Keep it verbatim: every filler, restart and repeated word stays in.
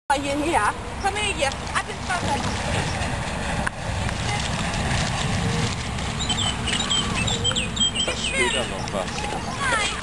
Hierher. Komm her hier. Ab ins Wasser. Das steht da noch was. Nein.